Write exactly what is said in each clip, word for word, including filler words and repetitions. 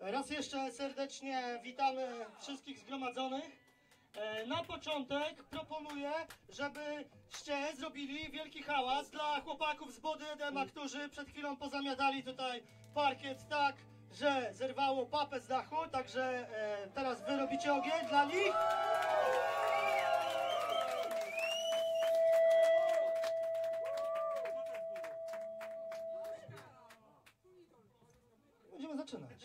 Raz jeszcze serdecznie witamy wszystkich zgromadzonych. Na początek proponuję, żebyście zrobili wielki hałas dla chłopaków z Body Edema, którzy przed chwilą pozamiatali tutaj parkiet tak, że zerwało papę z dachu, także teraz wy robicie ogień dla nich. Będziemy zaczynać.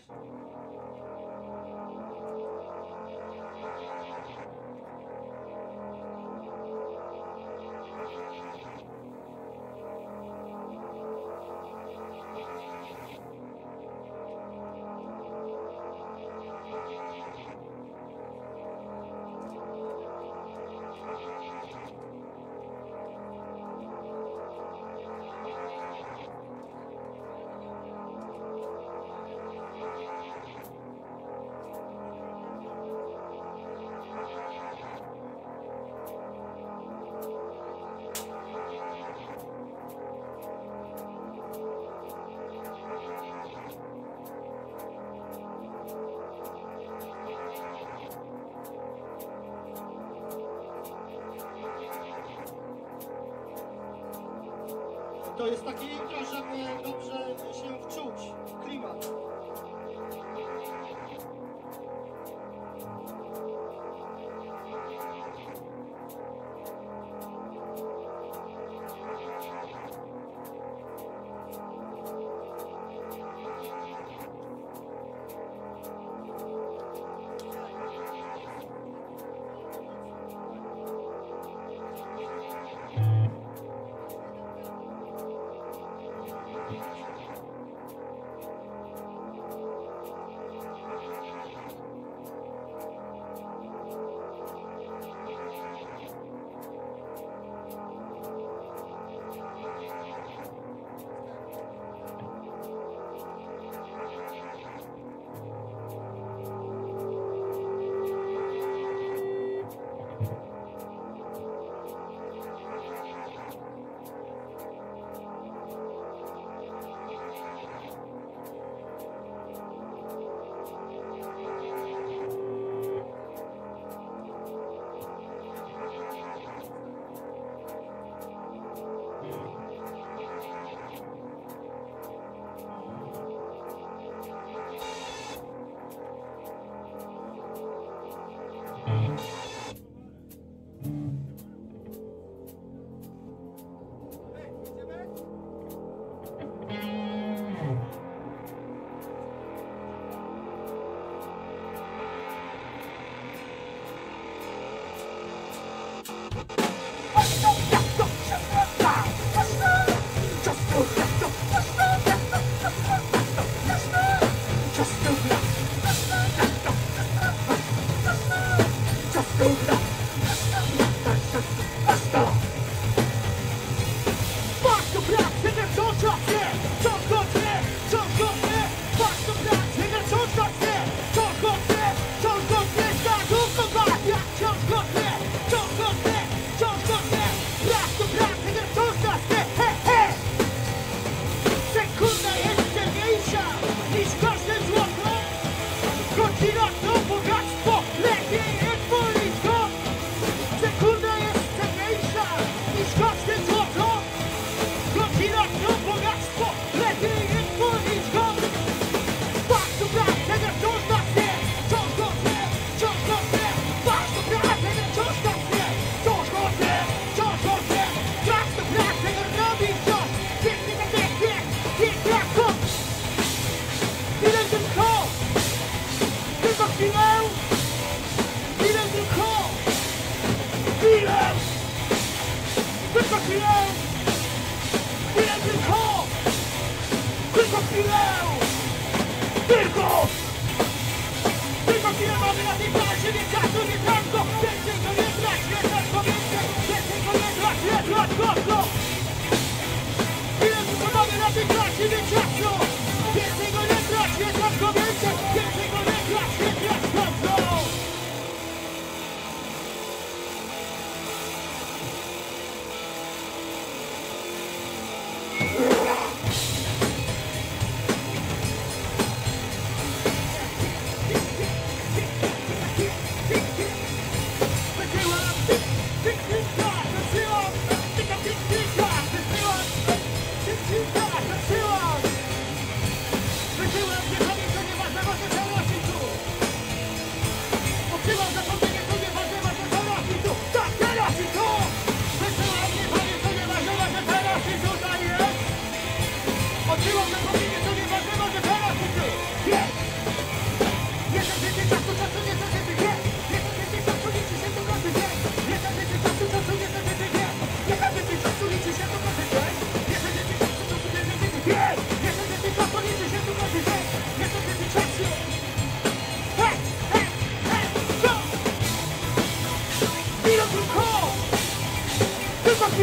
To jest takie intro, żeby dobrze się wczuć w klimat.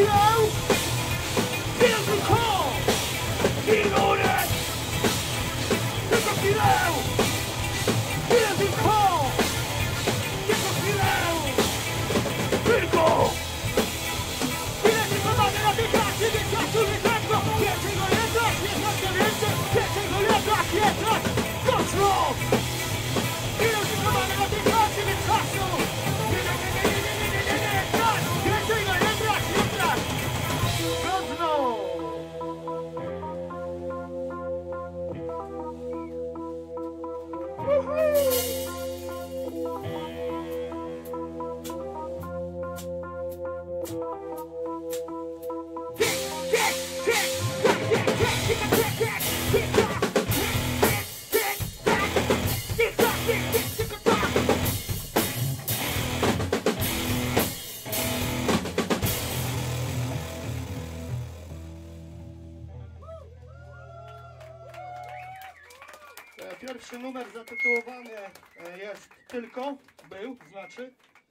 chwilę! Tylko! Minutę! Tylko chwilę! Chwilę tylko! Tylko chwilę! Tylko! Chwilę tylko mamy na tej klasie, więc czasu nie tego! Więcej go jednak, nie znacznie więcej! Więcej go jednak, jednak! Mocno! Chwilę tylko mamy na tej klasie, więc czasu! Nie, nie, nie, nie, nie, nie, nie, nie, nie, nie, tak! Więcej go jednak, jednak! Mocno! Pierwszy numer zatytułowany jest Tylko, był, znaczy.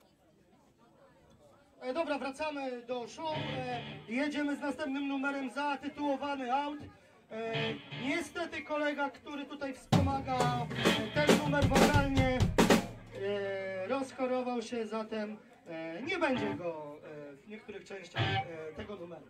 E, dobra, wracamy do show. E, jedziemy z następnym numerem zatytułowany Out. E, niestety kolega, który tutaj wspomaga e, ten numer wokalnie, e, rozchorował się, zatem e, nie będzie go e, w niektórych częściach e, tego numeru.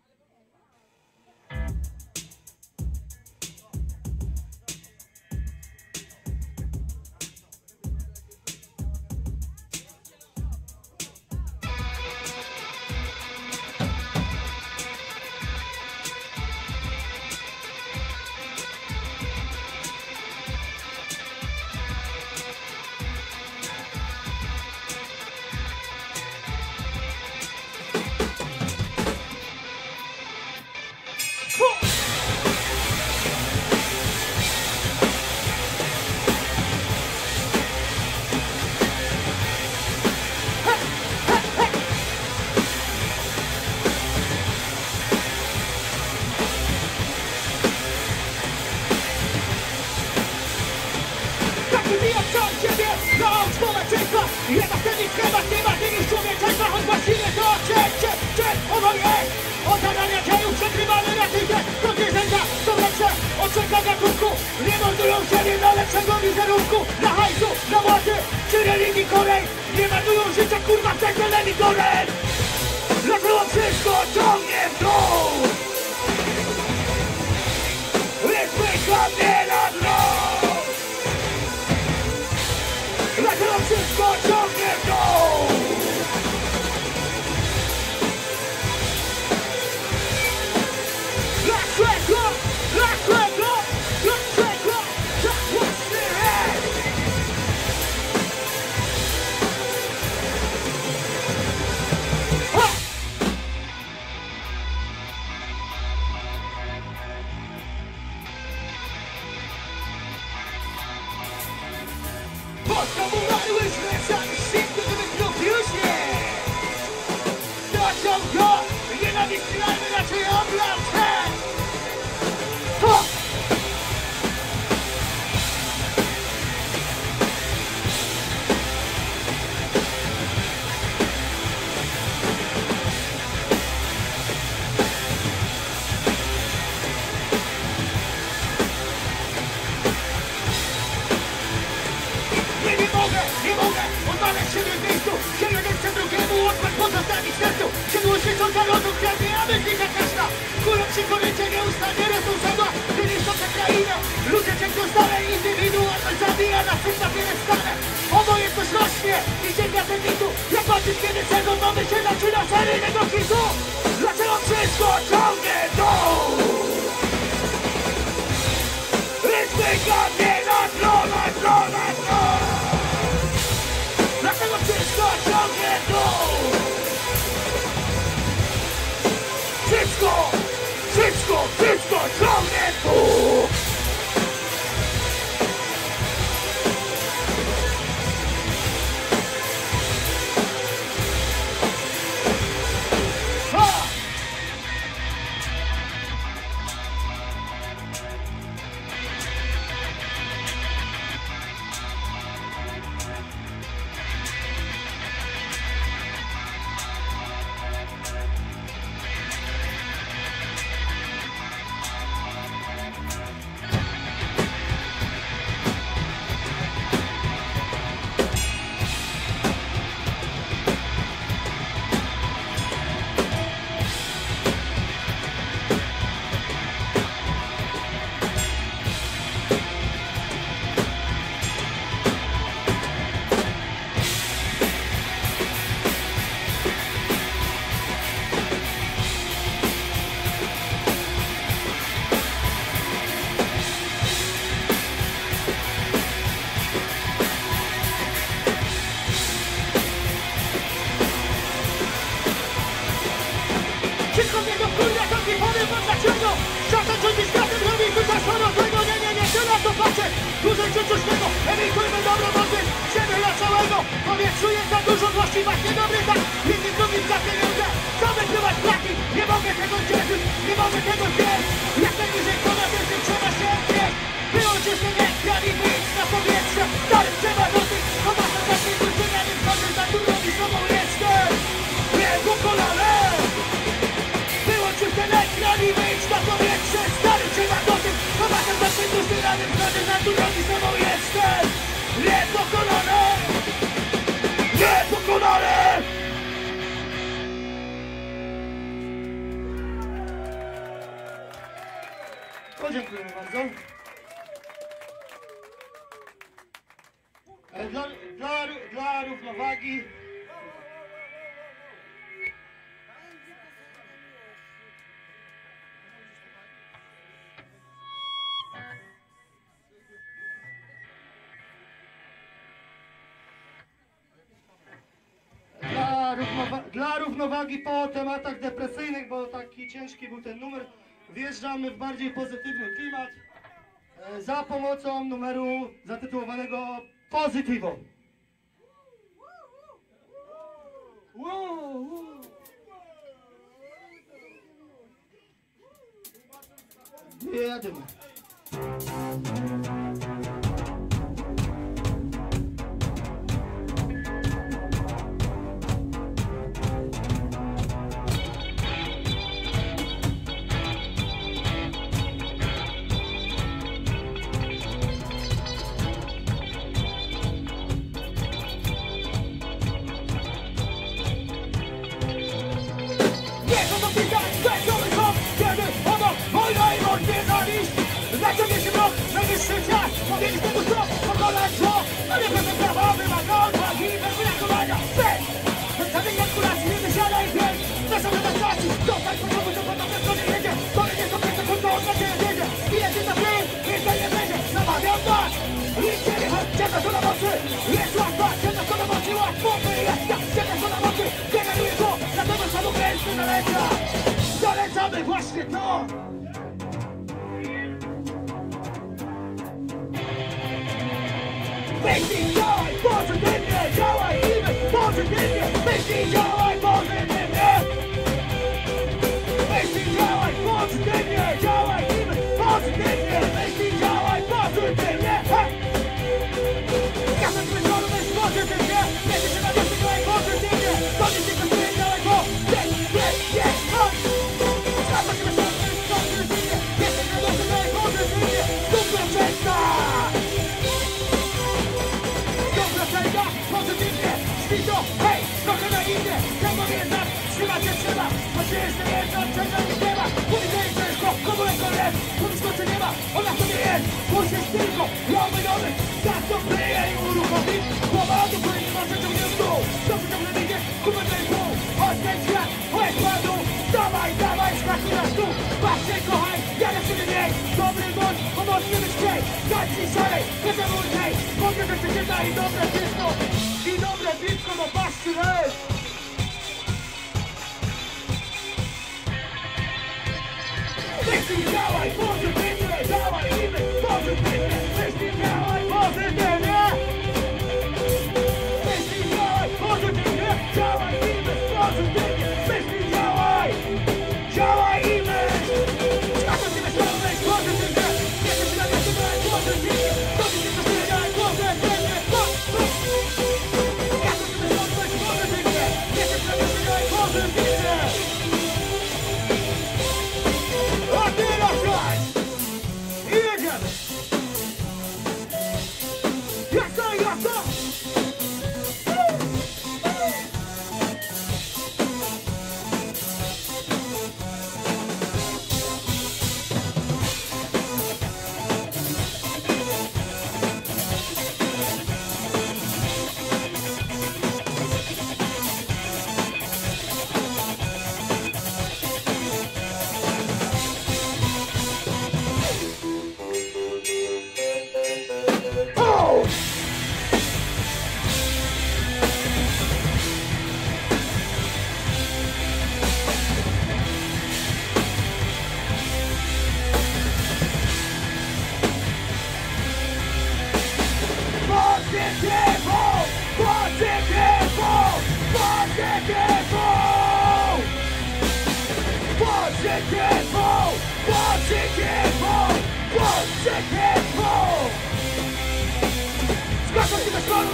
Jednak wtedy chyba, chyba ty niż człowieczeństwa, choć właściwie to cię, cię, cię, ono jest! Od zadania dziejów przekrywamy na tydę, do zwierzęta, to lepsze, oczeka gatunku, nie mordują się nie na lepszego wizerunku, na hajsu, na władzy, czy religii Korei, nie marnują życia kurwa w tej telewizorem! Dlaczego wszystko ciągnie w dół? Wypycha mnie na dno! Dlaczego wszystko ciągnie w dół? Dlaczego? Dlaczego? Dlaczego? Tak właśnie jest! Ha! Potrzebowaliśmy sami wszystko, żeby zdobył się! Dociął go! Nienawiść mamy raczej oblał ten! Ha! Nie, nie mogę, nie mogę odnaleźć siebie w miejscu, gdzie jeden drugiemu odpad pozostawić sercu. Siedło się co za lodu kwiatnie, a myśli za każda. Kulą się dłużej czucznego, emitujmy dobromocy, siebie dla całego, powietrzu jest za dużo złości, właśnie dobry tak, jednym drugim za pieniądze, co wykrywać plaki, nie mogę tego cieszyć, nie mogę tego zjeść, jak najniżej to na tym trzeba się odnieść, wyłączysz mnie, ja nie wyjdź na powietrze, dalej trzeba dosyć, no masz na takiej drużynie, nie wchodzę za dużo i sobą jestem, nie pokonane, wyłączysz ten ekran i wyjdź na powietrze, stary trzeba dosyć, no masz na takiej drużynie, nie wchodzę za dużo i sobą jestem, nie pokonane, nie pokonane. Dziękujemy bardzo. E, Dla, dla, dla równowagi dla, równowa dla równowagi po tematach depresyjnych, bo taki ciężki był ten numer, wjeżdżamy w bardziej pozytywny klimat e, za pomocą numeru zatytułowanego Positivo. Wow, wow. Jedziemy. Najwyższy czas, powiedzieć tego co, pokonać zło, no nie będę prawa, wymaga odwagi, bez wyrachowania, bez! Żadnej kalkulacji, nie wysiadaj, wiem, naszą redaktacji, zostań po prostu, co podobne stronie jedzie, to nie jest dobre, to to na ciebie jedzie, jedzie na film, nic nie będzie, namawiam was, idźcie, chodź, czekasz na mocy, jest łatwa, czekasz na mocy, łatwo, jest, ja, czekasz na mocy, generuję to, na tego samego ręce naleca, zalecamy właśnie to! Myśli, działaj pozytywnie, działaj i pozytywnie, myśli, działaj pozytywnie. Myśli, działaj pozytywnie, działaj i pozytywnie, myśli, działaj pozytywnie. Każdy wieczór myśl pozytywnie, jedzie się na wiosnę, działaj pozytywnie, to nie się kosztuje daleko, jest, jest, jest, chodź. Każdy wieczór myśl pozytywnie, jedzie się na wiosnę, działaj pozytywnie, super częsta. Pozytywnie, śpito, hej, trochę na inne, trzeba jednak, trzymać się trzeba, choć jeszcze jedna, czeka nie trzeba, mówi to jest ciężko, komu lekko jest, pomyśl czy nie ma, ona sobie jest, musi jest tylko, nowy, nowy, tak to kryje i uruchomi, głowa do której nie ma przeciągnie w dół, to przeciągle wyjdzie, kupę tej pół, chodź ten świat, chodź padu, dawaj, dawaj, skakuj na stół, patrzcie, kochaj, ja na siebie miej, dobry bądź, pomocny być chciej, dać ci szalej, nie zamój tej, mogę że się da i dobre wszystko, i dobre piwko, no patrzcie, hej! Myśli, działaj pozytywnie, działaj i my pozytywnie, myśli, działaj pozytywnie! Myśli, działaj pozytywnie, działaj i my pozytywnie, myśli, działaj! Działaj i my! Skaczą się myślą, myśl pozytywnie, jesteś na wiosce, działaj pozytywnie, to mi się kosztuje, działaj pozytywnie, po, po! Skaczą się myślą, myśl pozytywnie, jesteś na wiosce, działaj pozytywnie! A teraz graj!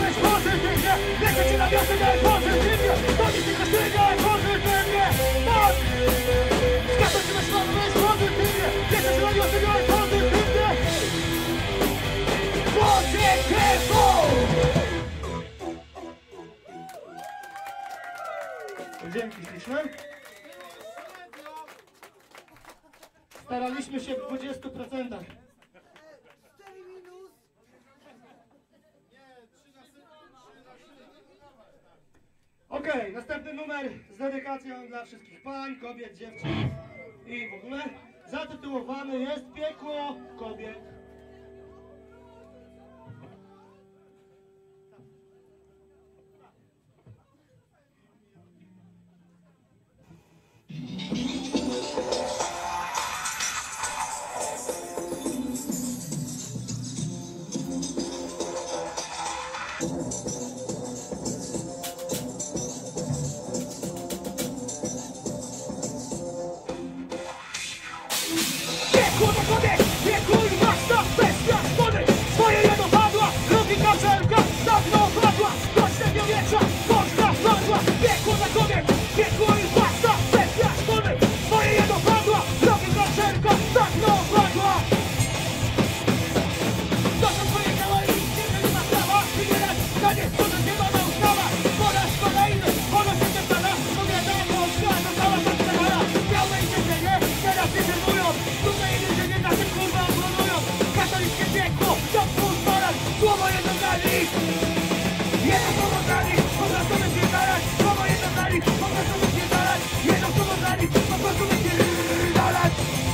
myśl pozytywnie, lecę cię na wiosnę pozytywnie, to nic tylko styga pozytywnie, tak! Zgadzam się myśl pozytywnie, lecę cię na wiosnę pozytywnie, pozytywnie! Dzięki śliczne. Staraliśmy się w dwudziestu procentach. Okej, okay, następny numer z dedykacją dla wszystkich pań, kobiet, dziewczyn i w ogóle zatytułowany jest Piekło kobiet. Piekło do kobiet, piekło i masta, bestia wody, swoje jedno padła, logika wszelka, dawno padła, dośrednio wiecza, Polska padła. Piekło dla kobiet, piekło i masta, bestia wody, swoje jedno padła, logika wszelka, dawno padła. To są twoje ciała i nigdy nie ma prawa, wybierać dla nie, to że nie ma na ustawa, po raz kolejny, ono się nie stara, powiada Polska, została zatrzymana, miałe jedzenie, teraz nie żenują. Tutaj ludzie nie na tym kurwa obronują. Katolickie piekło, to pozwalać. Słowo jedno dla nich. Jedno słowo dla nich, po prostu wypierdalać. Słowo jedno dla nich, po prostu wypierdalać. Jedno słowo dla nich, po prostu wypierdalać.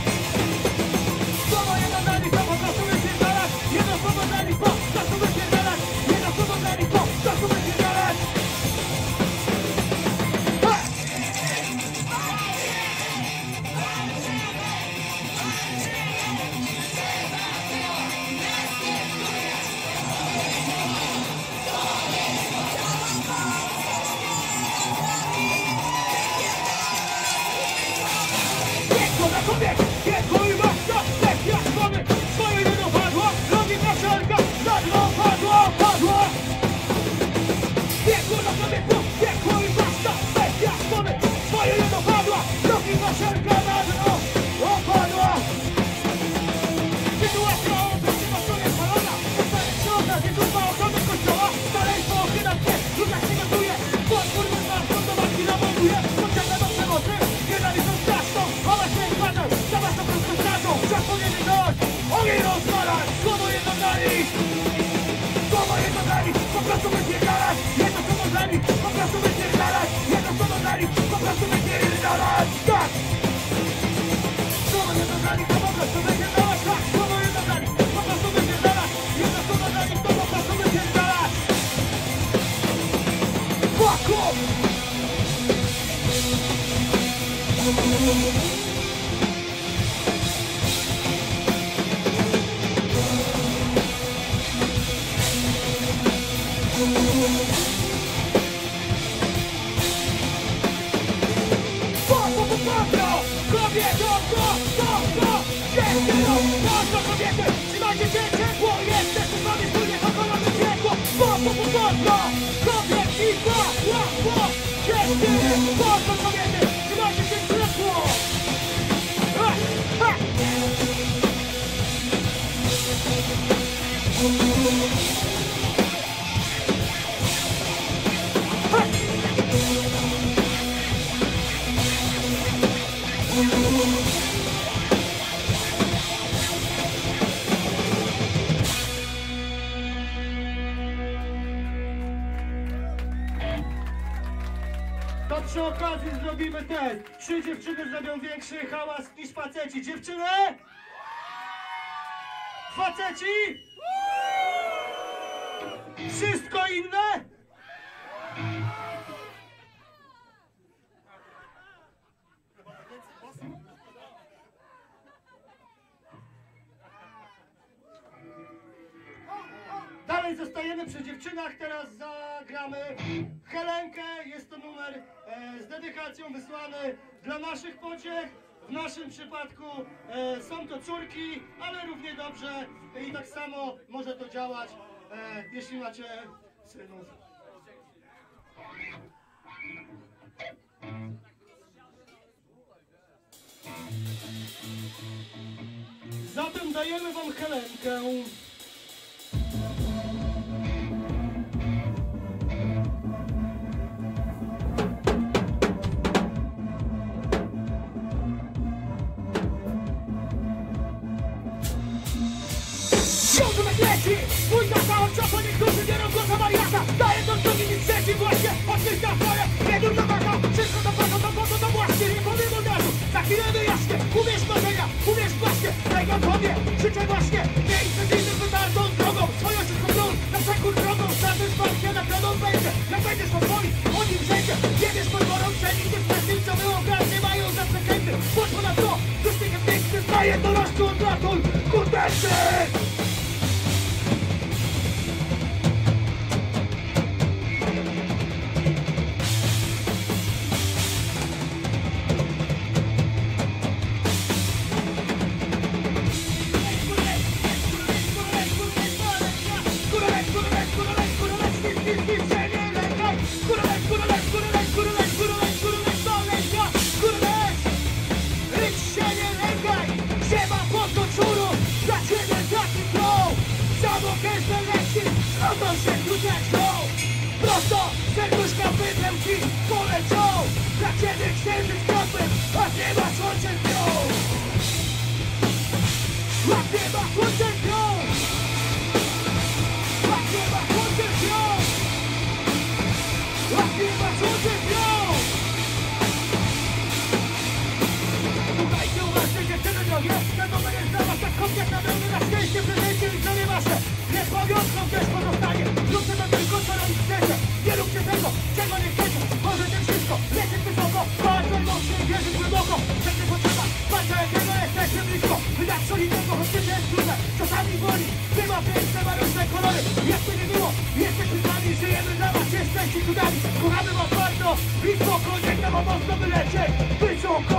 Słowo jedno dla nich, po prostu wypierdalać. Jedno słowo dla nich, po prostu wypierdalać. Jedno słowo dla nich, po prostu wypierdalać. Piekło dla kobiet, piekło i masta, bestia szkody, swoje jedno padło, logika wszelka, dawno padło, padło. Piekło dla kobiet, piekło i masta, bestia szkody, swoje jedno padło, logika wszelka, dawno opadła. Sytuacja obecnie po stronie spalona, zostaje środna, gdzie kurwa ochrony kościoła, szaleństwo ochyla się, luka się gotuje, potwór wyzwa, sądowanki nawołuje, pociąga do przemocy, nienawidzą straszną, ona się zbadał, sama to krótko stracą, czas powiedzieć dość, ogień rozwalać, słowo jedno dla nich, słowo jedno dla nich, po prostu wypierdalać, jedno słowo dla nich, po prostu wypierdalać, jedno słowo dla nich, po prostu wypierdalać, tak! Słowo jedno dla nich, to po prostu wypierdalać, tak! Słowo jedno dla nich, po prostu wypierdalać, jedno słowo dla nich, to po prostu wypierdalać! Fuck off! Kobieto, to, to, to, dziewczyno, to, to kobiety, trzymajcie się ciepło, jesteśmy z wami wspólnie, pokonamy piekło, po, po, po, po, to, kobiet i po, po, po, dziewczyny, po, to kobiety, trzymajcie się ciepło. Ha, ha. To przy okazji zrobimy test. Trzy dziewczyny zrobią większy hałas niż faceci. Dziewczyny? Faceci? Wszystko inne? Dalej zostajemy przy dziewczynach, teraz zagramy Helenkę. Jest to numer e, z dedykacją wysłany dla naszych pociech. W naszym przypadku e, są to córki, ale równie dobrze i tak samo może to działać, e, jeśli macie Synu. Zatem dajemy wam Helenkę. Ciągle leci, mój na całą czapę, niektórzy biorą go za wariata. Daję to drugi niż trzeci właśnie, odkryta chwilę. Nie dur do bata, wszystko do bata, do bata, do właśnie. Nie powiem od razu, za chwilę wyjaśnię. Uwierz marzenia, uwierz właśnie, tego tobie życzę właśnie. Miejsce z innym wytartą drogą, swoją wszystko brud, na przekór drogą. Każdy z was na pewno będzie, jak będziesz pozwoli, o nim wszędzie. Jedziesz pod górą, przeniknie z tym, co było każdy mają za przekręty. Bądź ponad to, z uśmiechem piękny, znaje do rożku odlatuj, kuteczny! Prosto, serduszka wydrę ci, polecią. Dla ciebie księżyc kropy, a nie ma słońce dnią. A nie ma słońce dnią. A nie ma słońce dnią. A nie ma słońce dnią. Słuchajcie uważnie, dziewczyny drogie, ten numer jest dla was tak kompletna pełny na szczęście, prezencie i zdrowie wasze. Niech pamiątką też pozostanie. Róbcie to tylko, co robić chcecie. Nie róbcie tego, czego nie chcecie. Możecie wszystko, lecieć wysoko, bardzo mocno i wierzyć głęboko. Czego potrzeba, patrzę jakiego jesteście blisko. Wydać solidnego, choć życie jest trudne. Czasami boli, bywa piękne, ma różne kolory. Jakby nie było, jesteśmy z nami, żyjemy dla was, jesteście cudami. Kochamy was bardzo i spoko, niech nam mocno wylecieć wysoko.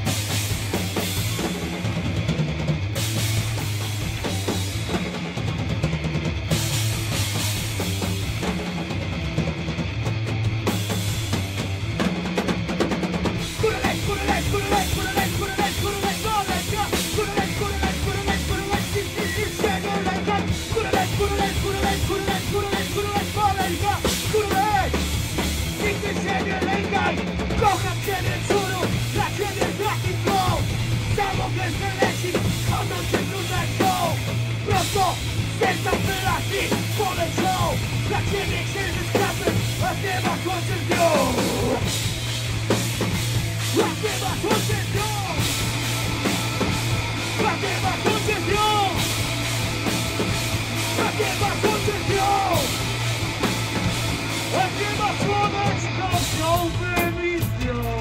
Kocham ciebie, córu, dla ciebie taki flow. Samokrętne leci, chodzą cię trudne show. Prosto, z serca wyraźni, polecią. Dla ciebie księżyc krapy, a nie ma słońce dnią. A nie ma słońce dnią. A nie ma słońce dnią. A nie ma słońce dnią. A nie ma słoneczka, wziąłbym i zdjął.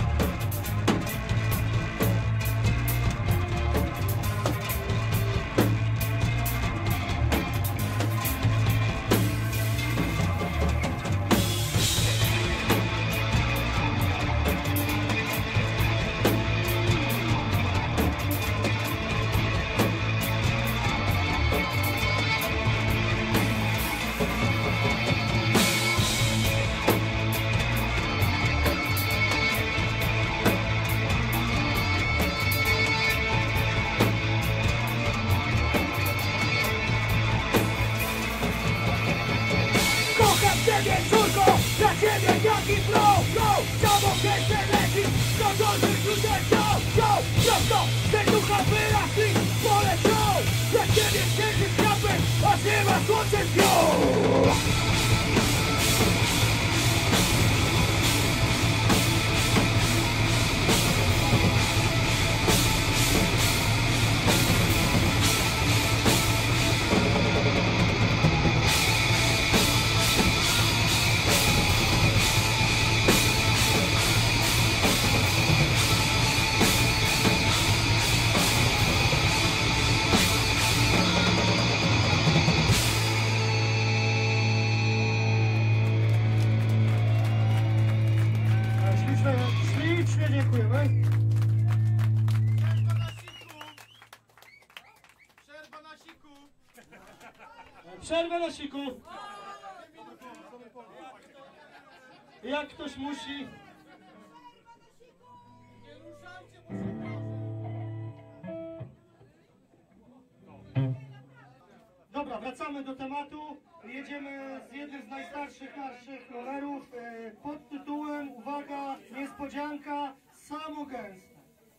Ciebie, córko, dla ciebie jaki flow, flow. Samokrętne leci, chodzących ludzie show, show. Prosto, serducha wyraźni, polecią. Dla ciebie księżyc krapy, a nie ma słońce dnią. Ślicznie dziękujemy. Przerwa na siku! Przerwa na siku! Przerwę na siku. Dwie Jak ktoś musi... Nie ruszajcie, bo się proszę. Dobra, wracamy do tematu. Jedziemy z jednym z najstarszych naszych rowerów e, pod tytułem, uwaga, niespodzianka, samogęste.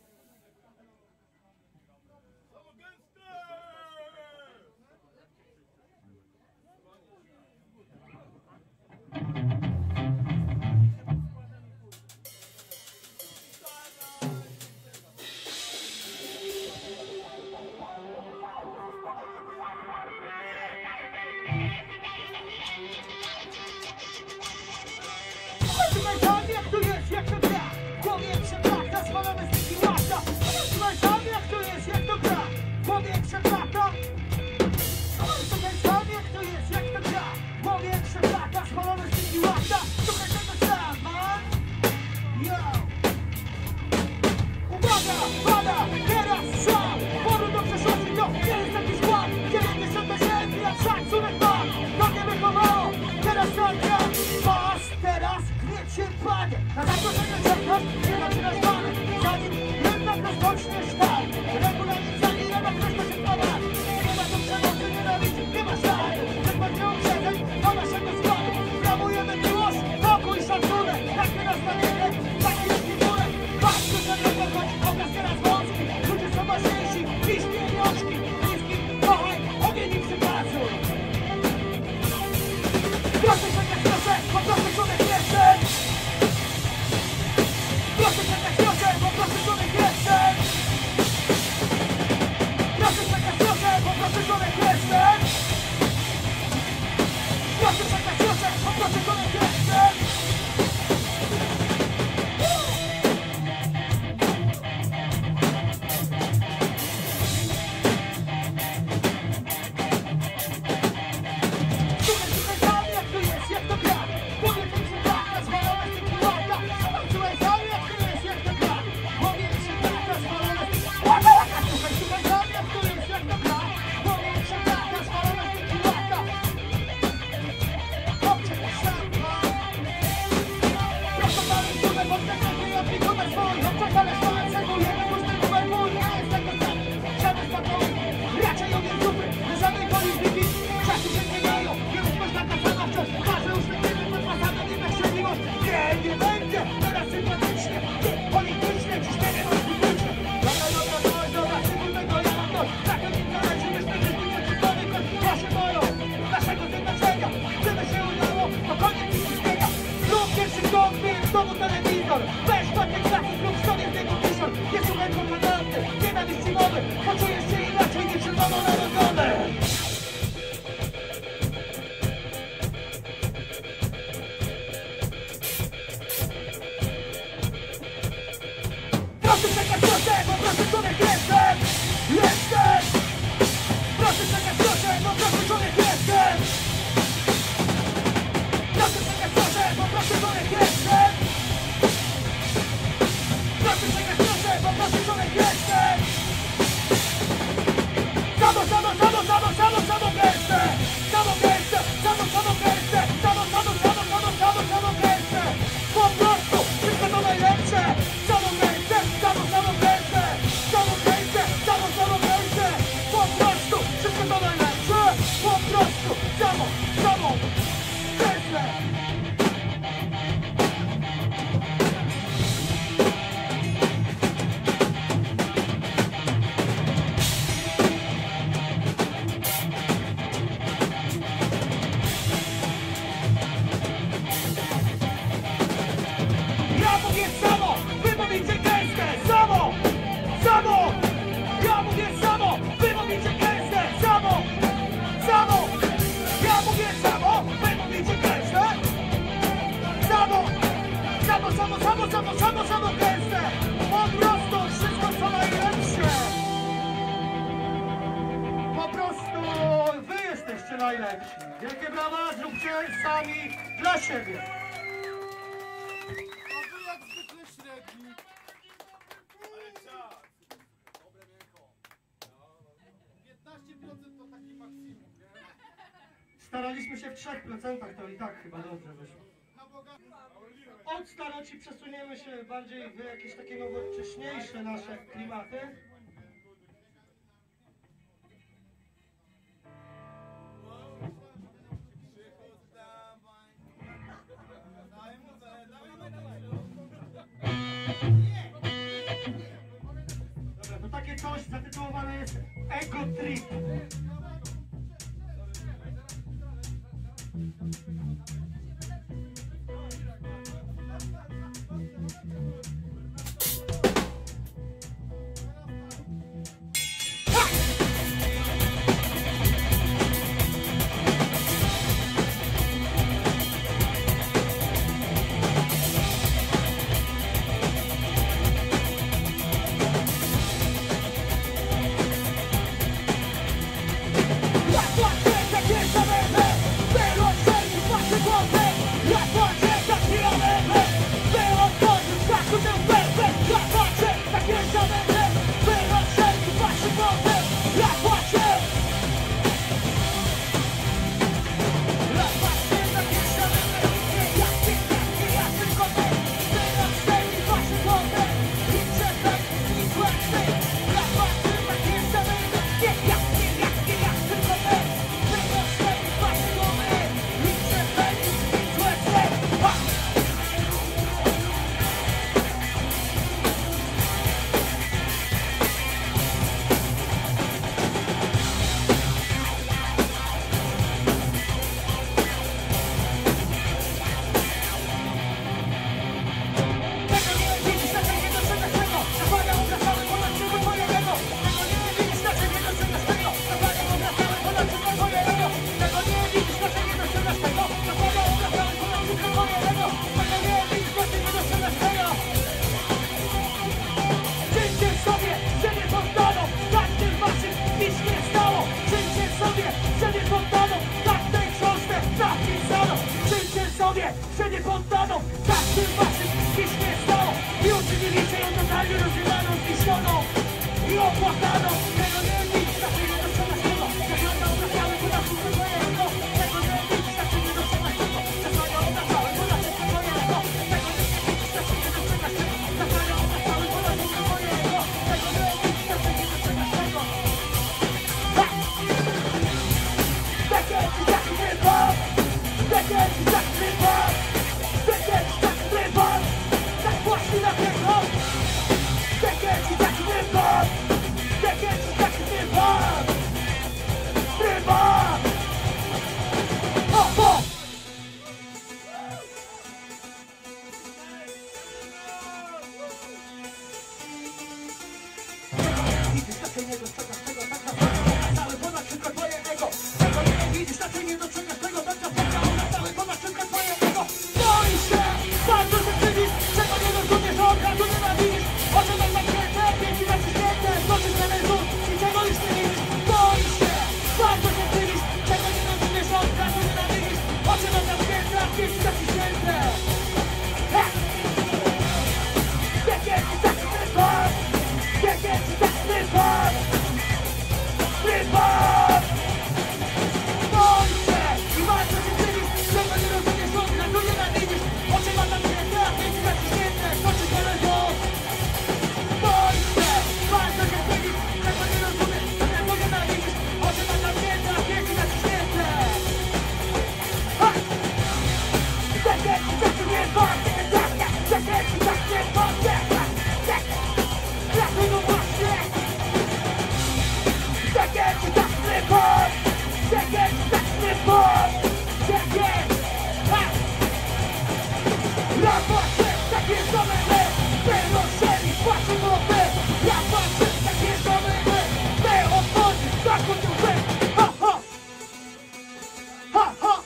Słuchaj sam, jak to jest, jak to gra. W głowie przeplata, zwalamy z nich łata. Słuchaj sam, jak to jest, jak to gra. W głowie przeplata. Słuchaj sam, jak to jest, jak to gra. W głowie przeplata, zwalamy z nich łata. Słuchaj tego sam, man. Yo. Uwaga, pada, teraz sam. Powrót do przeszłości to nie jest jakiś skład. dziewięćdziesiąte siedem, jak szacunek mam. To nie wychowało, teraz sam ja. Pas, teraz kwiecie panie. Na zaproszenie czekasz, nie zaczynasz panem. Zanim jednak rozpoczniesz tak. Regularnie zanim jednak wszystko się wpada. Nie ma tu przemocy, nienawidzi, nie ma żalu. Przedmiocie uprzedzeń do naszego składu. Promujemy miłość, pokój, szacunek. Taki nastawienie, taki jest figurek. Patrzcie, że nie wychodzi obraz teraz wąski. Ludzie są ważniejsi niż pieniążki. Bliski, kochaj, ogień i przypracuj. Proszę czekać, proszę, bo proszę człowiek jeszcze. Proszę czekać, proszę, bo proszę człowiek jeszcze. Proszę czekać, proszę, bo proszę człowiek jeszcze. Proszę czekać, proszę, bo proszę człowiek jeszcze. Słuchaj, słuchaj sam, jak to jest, jak to gra. Powiem ci, że tak, zwalone z tych łata. Słuchaj sam, jak to jest, jak to gra. Powiem ci, że tak, zwalone z tych łata. Słuchaj, słuchaj sam, jak to jest, jak to gra. Powiem ci, że tak, zwalone z tych łata. Chłopcze, sam, man. Proszę mamy stronę, bo tak jak nie aplikować swój. Obczas, ale szkołę cegujemy, pusty numer mój. Nie jest tego sam, żaden spokój. Raczej ogień dupy, nie żadnej woli zbiki. Czasy się zmieniają, nie być można taka sama wciąż. Marzę uśmiechnięty pod fasadą, jednak średniość. Nie, nie będzie, teraz sympatycznie. Ty, politycznie, ciśnienie polityczne. Dobra, dobra, dobra, dobra, symbol tego ja mam dość. Tak, jak nie zależy, myślę, że nie wiem, czy to wykoń. Ja się boją naszego zjednoczenia. Gdyby się udało, to koniec ich istnienia. Zrób pierwszy krok, wyjedź z domu telewizor. Weź pakiet klasy, zrób sobie z niego pisor. Nie słuchaj propagandy, nienawiści mowy. Poczujesz się inaczej niż czerwono-narodowe. Proszę czekać, proszę, bo proszę człowiek jestem! Jestem! Proszę czekać, proszę, bo proszę człowiek jestem! Proszę czekać, proszę, bo proszę człowiek jestem! Proszę czekać, proszę, bo proszę człowiek jestem! Samo, samo, samo, samo, samo, samo gęste! Samo gęste, samo, samo gęste! Samo, samo, samo, samo, samo, samo gęste! Po prostu, wszystko to najlepsze! Samo gęste, samo, samo gęste! Samo gęste, samo, samo gęste! Po prostu, wszystko to najlepsze! Po prostu, samo, samo gęste! Ja mówię samo, wy mówicie gęste, samo, samo. Ja mówię samo, wy mówicie gęste, samo, samo. Ja mówię samo, wy mówicie gęste, samo, samo, samo, samo, samo, samo, samo gęste. Po prostu wszystko co najlepsze. Po prostu wy jesteście najlepsi. Wielkie brawa, zróbcie sami dla siebie. A wy jak zwykle średni. Ale czas. Dobre mięcho. piętnaście procent to taki maksimum, nie? Staraliśmy się w trzech procentach, to i tak chyba dobrze wyszło. Na Od staroci przesuniemy się bardziej w jakieś takie nowocześniejsze nasze klimaty. Dobra, to takie coś zatytułowane jest Ego Trip. Że nie poddano, tak tym waszym nic nie stało. I uczyniliście ją totalnie rozrywaną, zniszczoną i opłakaną. Tego nie widzisz, znaczy nie dostrzegasz tego. Zagląda obracały po naszym swojego. Tego nie widzisz, znaczy nie dostrzegasz tego. Zagląda obracały po naszym swojego. Tego nie widzisz, znaczy nie dostrzegasz tego. Zagląda obracały po naszym swojego. Tego nie widzisz, znaczy nie dostrzegasz tego. Ha! Takie ci tak chyba. Takie ci tak chyba. Tak właśnie na pewno. Takie ci tak chyba. Takie ci tak chyba. Chyba. O, o! Widzisz, znaczy nie dostrzegasz tego, tak naprawdę cały ponad wszystko twoje ego. Tego nie widzisz, znaczy nie dostrzegasz tego, tak naprawdę cały ponad wszystko twoje ego. Boisz się, bardzo się wstydzisz, czego nie rozumiesz, od razu nienawidzisz. Oczy nam zamknięte, pięci naciśnięte, złożysz na rezult i czego już nie widzisz. Boisz się, bardzo się wstydzisz, czego nie rozumiesz, od razu nienawidzisz. Oczy nam zamknięte, pięci naciśnięte. Ha! Jakie ci tak wypadł, jakie ci tak wypadł, wypadł. Boisz się i bardzo się wstydzisz, czego nie rozumiesz, od razu nienawidzisz. Oczy mam zamknięte, a pięci naciśnięte, oczy na rezult. Boisz się, bardzo się wstydzisz, czego nie rozumiesz, od razu nienawidzisz. Oczy mam zamknięte, a pięci naciśnięte. Ha! Jakie ci tak wypadł, jakie ci tak wypadł, dlatego właśnie. Jakie ci tak wypadł, jakie ci tak wypadł, jakie, ha! Ja patrzę, takie same my, ty rozstrzeli, patrzę do my. Ja patrzę, takie same my, ty otworzysz, taką cię wy. Ha, ha! Ha, ha!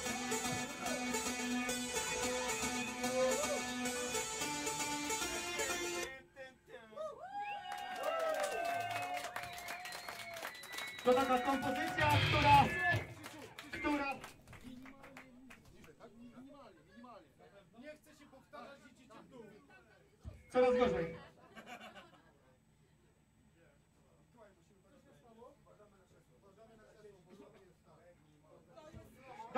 To taka kompozycja, która, która... Nie chcę się powtarzać, idziecie w dół. Coraz gorzej.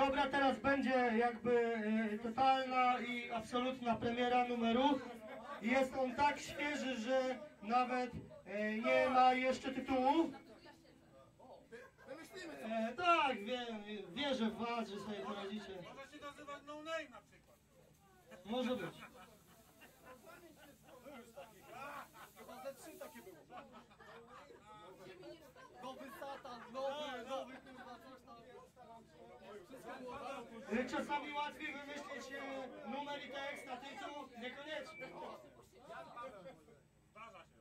Dobra, teraz będzie jakby e, totalna i absolutna premiera numeru. Jest on tak świeży, że nawet e, nie ma jeszcze tytułu. E, tak, wiem, wierzę w was, że sobie poradzicie. Może się nazywać No Name na przykład. Może być. Chyba ze trzy takie było. Nowy satan, nowy, nowy kurwa, coś tam. Wszystko było E, Czasami łatwiej wymyślić e, numer i tekst, a tytuł niekoniecznie. Zdarza się.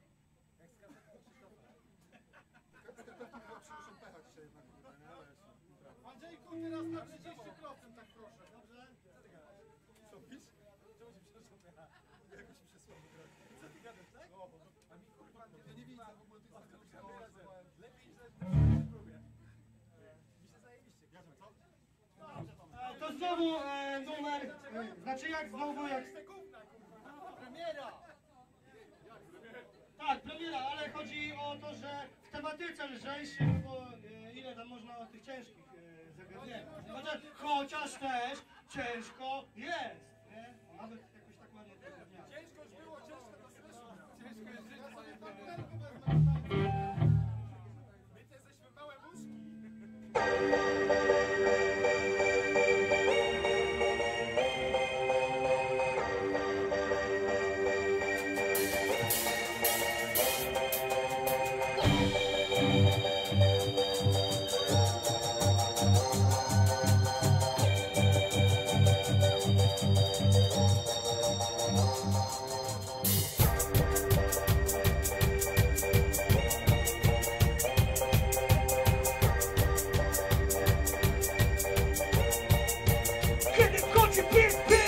Andrzejku, teraz na trzydzieści procent, tak proszę, dobrze? Co pisz? Czemu się przeszło pecha? Jakoś mi się słabo gra. Co ty gadasz, tak? No, a mi kurwa, ja nie widzę w ogóle, to jest tak lepiej, że spróbuję. Mi się zajebiście, wiadomo, co? E, To znowu e, numer, e, znaczy jak znowu, jak... Premiera! Tak, premiera, ale chodzi o to, że w tematyce lżejszej, bo e, ile tam można o tych ciężkich e, zagadnieniach. Chociaż, chociaż też ciężko jest, nie? Nawet jakoś tak ładnie to zagadniałem. Ciężko już było, ciężko to słyszą. Ciężko jest żyć, panie My też jesteśmy małe muszki. Kiedy wchodzi piękny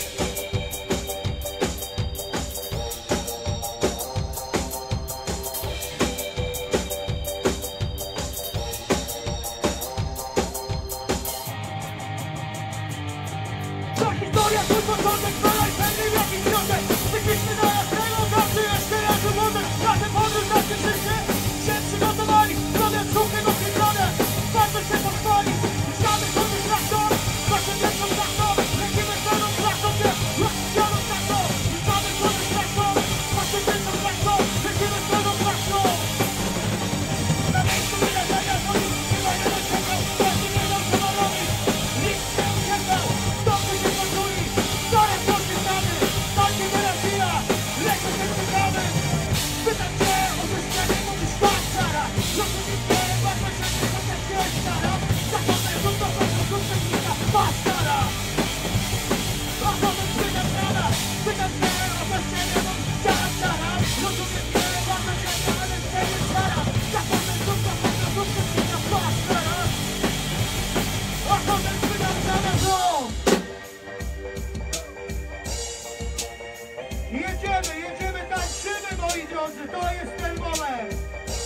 ta historia, twój początek, dalej pewny w jakiś wniosek. Cykliczny dojazd, tego każdy jeszcze raz wymodek. Razem podróż, nasze życie się przygotowali. Drogę suchy, no krzyżone, warto się pochwalić. Żadnych trudnych traktor, waszym wielką tracą. Lecimy pełną tracą, wiesz, rozdzielą tracą. Żadnych trudnych traktor, waszym wielką tracą. Lecimy pełną tracą. Na miejscu wydarzenia chodzi, chyba nie dociągał. Każdy nie dał co ma robić. Nikt nie uciekał, dobrze się poczuli. Stare włosy znamy, takie teraz chwila. Lecę się czekamy. Pytam cię o wyszczenie, mówisz tak, stara. Rozumiem cię, bardzo się nie chociaż się stara. Zachodne żółto, bardzo żółte znika, ma stara. A potem pytam rana, pytam cię o wyszczenie, mówisz tak, stara. Rozumiem cię, bardzo się nie chociaż się stara. Zachodne żółto, bardzo żółte znika, ma stara. A potem pytam rana, no. Jedziemy, jedziemy, tańczymy, moi drodzy, to jest ten moment.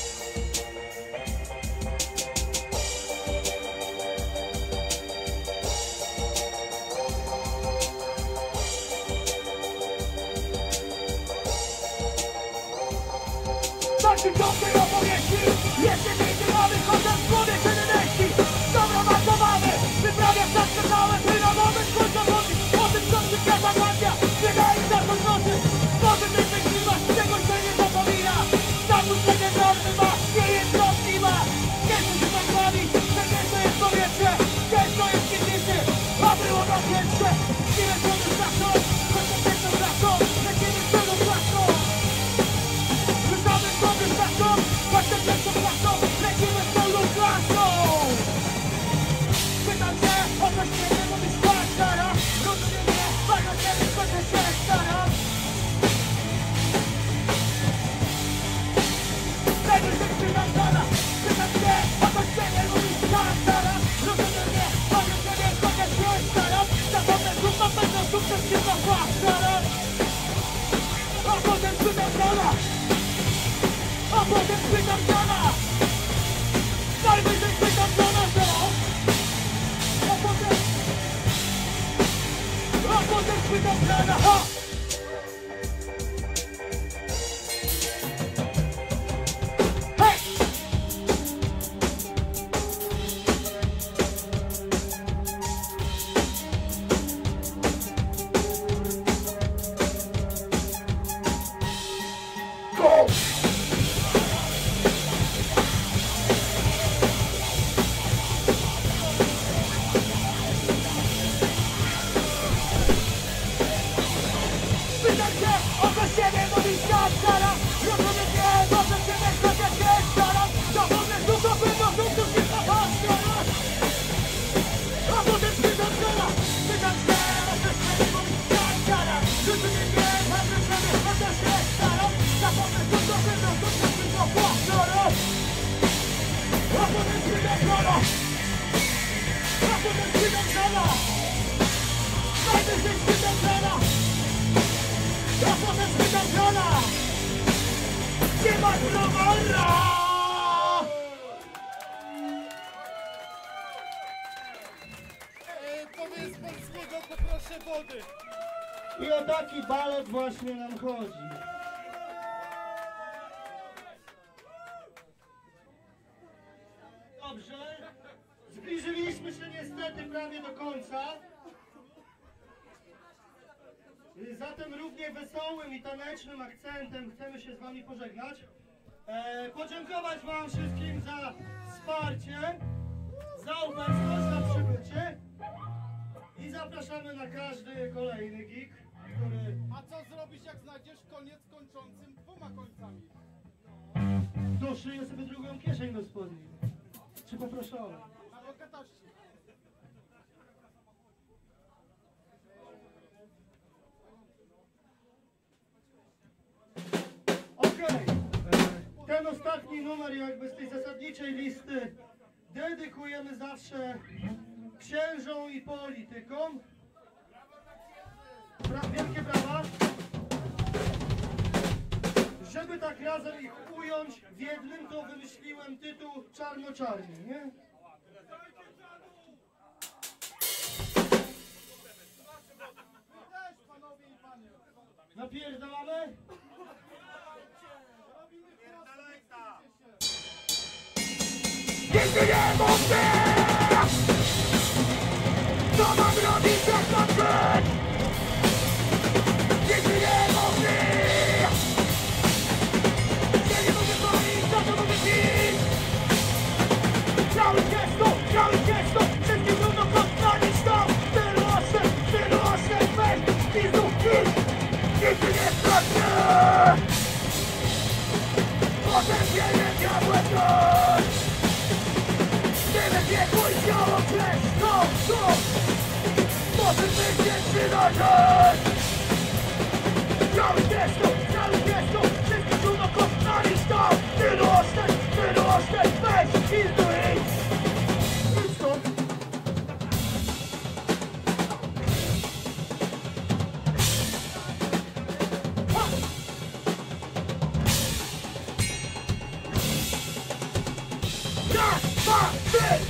Naszym dobrej opowieści jeszcze nigdy mamy chociaż słony jedenaście. Dobra bardzo mamy, wyprawia zawsze całe by na moment końca wody. O tym co przypiata magia, biegają za to nocy. Może być wygrywa, czegoś się nie zapomina. Status legendarny ma, nie jest prawdziwa. Ciężko się tak bawi, że ciężko jest powietrze. Ciężko jest piwnicy, a było na piętrze. Siłę słony straszą, chociaż pierwszą trasą. Lecimy z pełną trasą. Wyznamy sobie straszą, właśnie pierwszą klasą. Lecimy z pełną klasą. Pytam cię o coś nie mówisz tak, stara. Rozumiem mnie, bardzo się skończę się staram. Tego się pytam stara. Pytam cię o coś nie mówisz tak, stara. Rozumiem mnie, bardzo się nie skończę się staram. Zapomnę znów na pewno sukces się zapła, stara. A potem pytam stara. A potem pytam stara. Najwyżej pytam stara, co? A potem... A potem pytam stara, ha! Hej! wody! I o taki balet właśnie nam chodzi. Dobrze. Zbliżyliśmy się niestety prawie do końca. Zatem równie wesołym i tanecznym akcentem chcemy się z wami pożegnać. E, podziękować wam wszystkim za wsparcie, za obecność, za przybycie. I zapraszamy na każdy kolejny gig, który... A co zrobisz, jak znajdziesz koniec kończącym dwoma końcami? Doszyję sobie drugą kieszeń do spodni. Czy poproszone? Na bogatości. Okej. Ten ostatni numer jakby z tej zasadniczej listy dedykujemy zawsze księżom i politykom. Bra wielkie brawa. Żeby tak razem ich ująć w jednym, to wymyśliłem tytuł Czarno-Czarni, nie? Też, panowie i panie. Napierdalamy? Robimy prosto, Nigdy nie mów mi, co mam robić, jak mam żyć. Nigdy nie mów mi, że nie mogę powiedzieć, co to mogę pić. Cały gesto, cały gesto, wszystkie trudno kontrolić to. Tylu oszczęd, tylu oszczęd, weź, pizdu, idź. Nigdy nie sprawdzę. Potem wiele diabłem dość. Gdyby piekło i ciało przez to, to może być nie przynosić. Cały gesto, cały gesto, wszystko trudno kontrolić to. Tylu oszczęd, tylu oszczęd, weź, pizdu, idź. Idź stąd. Raz, dwa, trzy!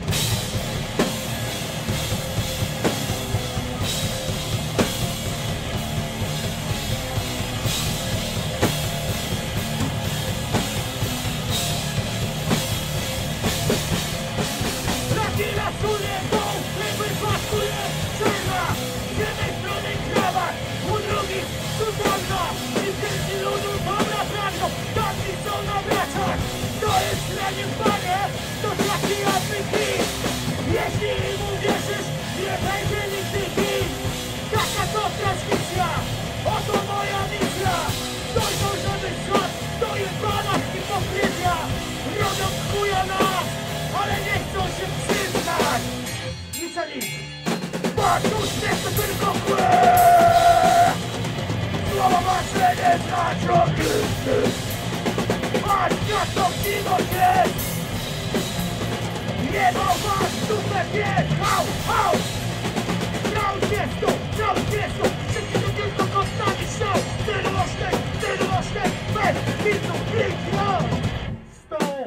Trafiła surego, jakby paskuje czerna. Z jednej strony krawat, u drugiej sutanna. I wielki ludu dobra pragną, tamci chcą nawracać. To jest zaniedbanie, to taki Afryki. Jeśli im uwierzysz, nie będzie nigdy hit. Taka to transmisja, oto moja misja. Dojdą, żeby szat, to jebana hipokryzja. Robią chuja nas, ale nie chcą się przyznać. Nic a nic. Patrz, uśmiech to tylko kłe. Słowa wasze nie znaczą nic. Patrz, jak to dziwo jest. Jebał was dupę pies. Hał, hał. Cały piestu, cały piestu. Wszyscy to tylko kostami są. Tylu oszczęd, tylu oszczęd. Bez pisu, pić, no. Stoję.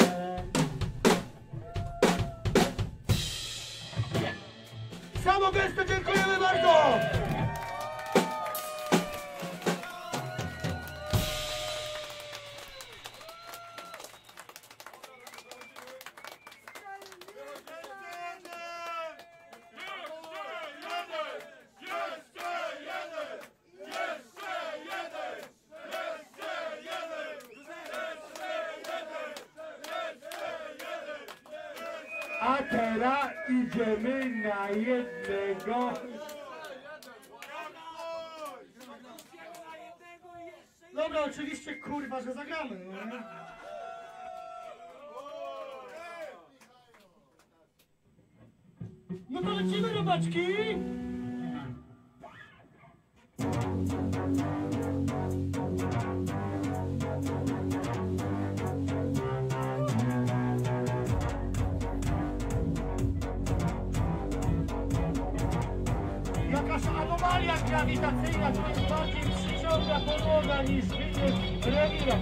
Samo gęsto dziękujemy bardzo! A teraz idziemy na jednego. Dobra, oczywiście kurwa, że zagramy. No, nie? No to lecimy, robaczki! Jakaś anomalia grawitacyjna, która bardziej przyciąga podłoga niż wynik rewira.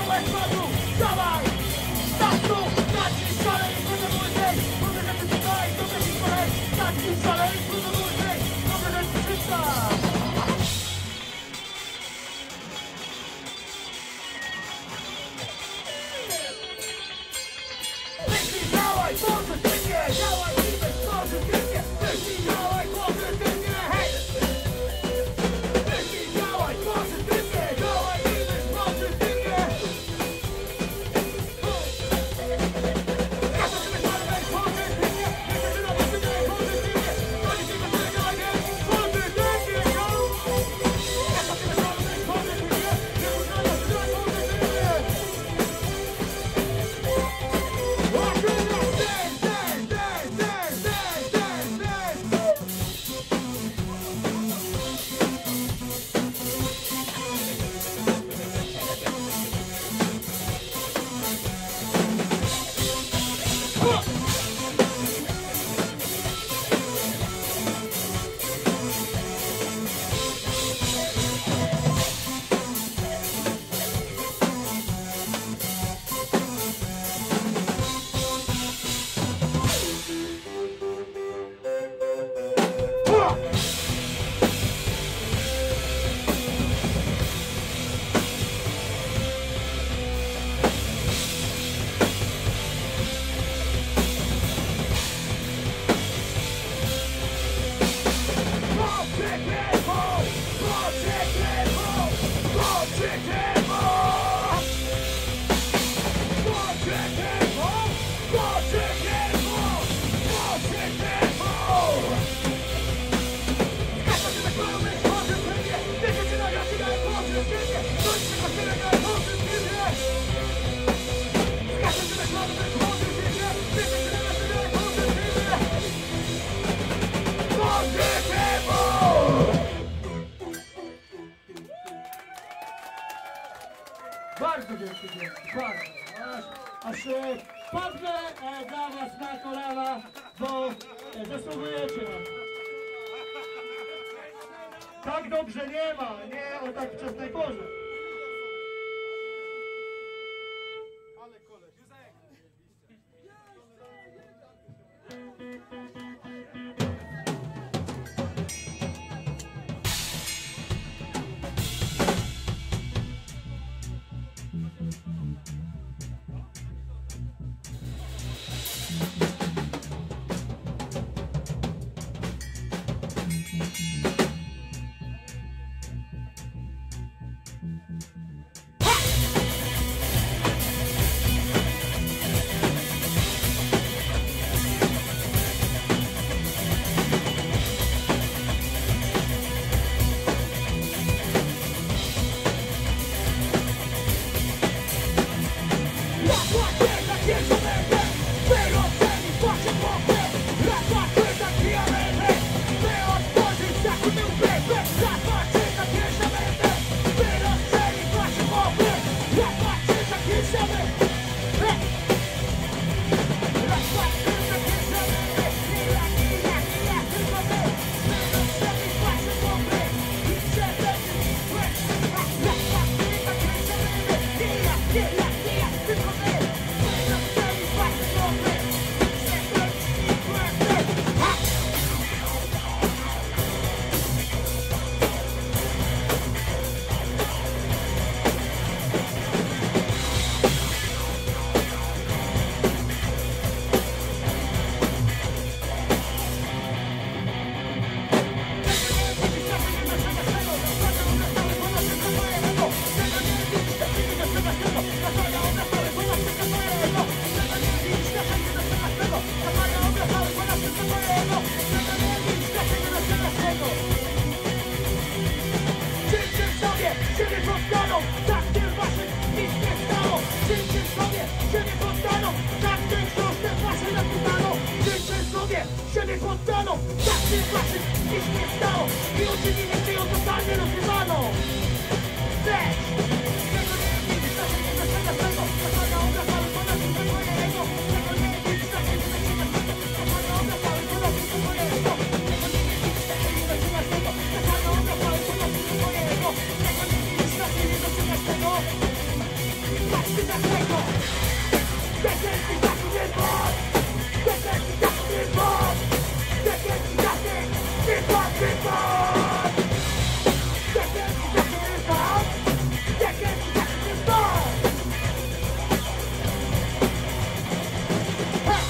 Dawaj, spadł, dawaj! Startu, taki szalej, proszę dłużej! Proszę rzeczy tutaj, proszę się kolej! Taki szalej, proszę dłużej! Proszę rzeczy czysta! Myśli, działaj, pozytywnie! Działaj, myśl pozytywnie! Myśli, działaj, pozytywnie! Hej! Myśli, działaj, pozytywnie! Działaj, myśl pozytywnie! Bardzo wielkie dzięki, bardzo. Aż, aż e, padnę e, dla was na kolana, bo e, zasługujecie na to. Tak dobrze nie ma, nie o tak wczesnej porze. Ale koleś. Thank Patrzcie na tego! Detekty taku nie bądź! Detekty taku nie bądź! Detekty taku nie bądź! Detekty taku nie bądź! Detekty taku nie bądź! Ha!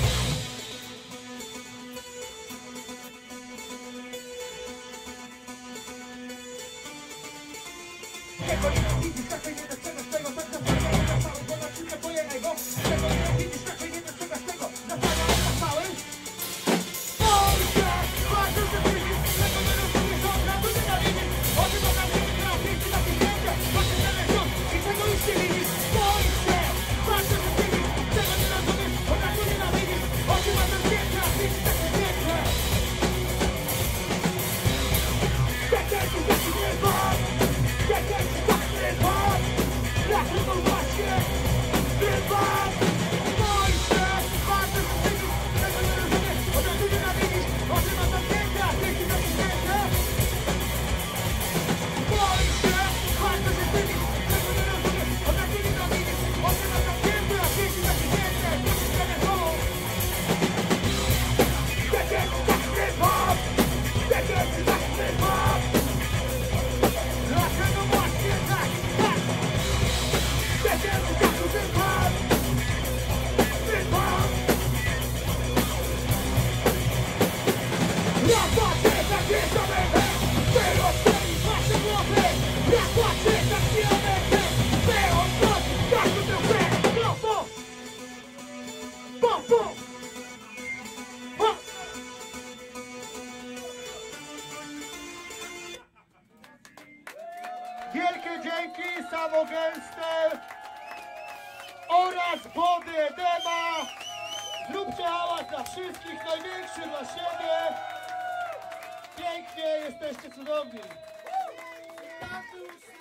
Tego nie widzisz, raczej nie dostrzegasz tego, tak zapomniałem na całym, bo na chwilę pojenego. Tego nie widzisz, raczej nie dostrzegasz tego, zapomniałem na całym. Ojcze, bardzo się widzisz, tego nie rozumiesz, od razu nienawidzisz. O tym okazji trafisz, ty na tym świecie, bo ty telefon i tego już nie widzisz. Ojcze, bardzo się widzisz, tego nie rozumiesz, od razu nienawidzisz. O tym okazji trafisz, ty na tym świecie. Detektyw taki nie bądź! Detektyw taki nie bądź! Dlaczego właśnie nie bądź? Ojcze, bardzo się widzisz, tego nie rozumiesz, od razu nienawidzisz. O tym ma zamknięte, a ty ci taki świecie. Ojcze, bardzo się widzisz, tego nie rozumiesz, od razu nienawidzisz. O tym ma zamknięte, a ty ci taki świecie. Musisz telefon. Detektyw taki nie bądź! Detektyw taki nie bądź! Dlaczego właśnie tak, tak? Detektyw taki nie bądź! Nie bądź! Ja patrzę na wieczorem, ty rozstrzelisz wasze głowy! Ja patrzę na kilometry, ty odchodzisz każdy trochę! Prosto! Popo! Ha! Wielkie dzięki Samogęste oraz Body Edema. Zróbcie hałas dla wszystkich, największy dla siebie. Pięknie, jesteście cudowni. Tatuś,